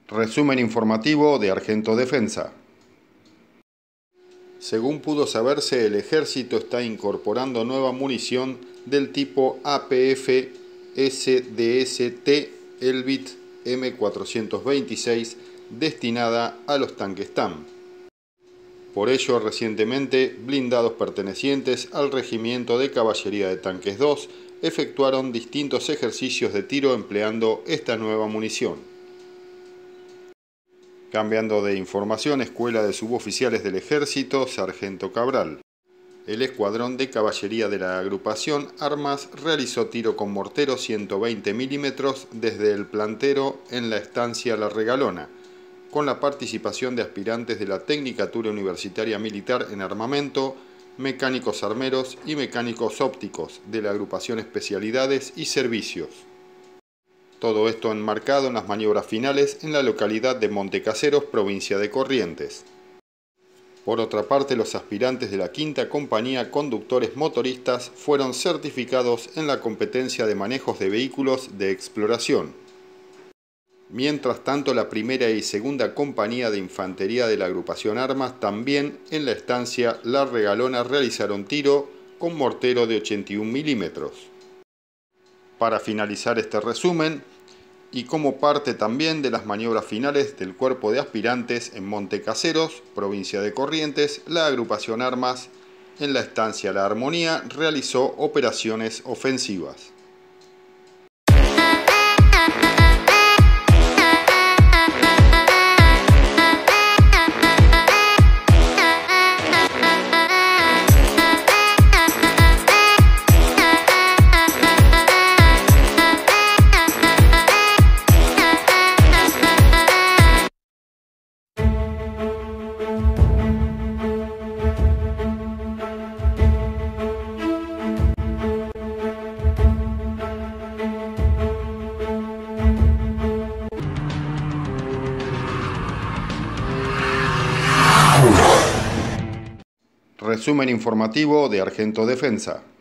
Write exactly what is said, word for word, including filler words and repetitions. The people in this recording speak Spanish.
Resumen informativo de Argento Defensa. Según pudo saberse, el ejército está incorporando nueva munición del tipo A P F S D S T Elbit M cuatrocientos veintiséis destinada a los tanques T A M. Por ello, recientemente, blindados pertenecientes al Regimiento de Caballería de Tanques dos efectuaron distintos ejercicios de tiro empleando esta nueva munición. Cambiando de información, Escuela de Suboficiales del Ejército, Sargento Cabral. El escuadrón de caballería de la agrupación Armas realizó tiro con mortero ciento veinte milímetros desde el plantero en la estancia La Regalona, con la participación de aspirantes de la Tecnicatura Universitaria Militar en Armamento, mecánicos armeros y mecánicos ópticos de la agrupación Especialidades y Servicios. Todo esto enmarcado en las maniobras finales en la localidad de Montecaseros, provincia de Corrientes. Por otra parte, los aspirantes de la quinta Compañía Conductores Motoristas fueron certificados en la competencia de manejos de vehículos de exploración. Mientras tanto, la primera y segunda Compañía de Infantería de la agrupación Armas también en la estancia La Regalona realizaron tiro con mortero de ochenta y un milímetros. Para finalizar este resumen, y como parte también de las maniobras finales del cuerpo de aspirantes en Montecaseros, provincia de Corrientes, la agrupación Armas en la estancia La Armonía realizó operaciones ofensivas. Resumen informativo de Argento Defensa.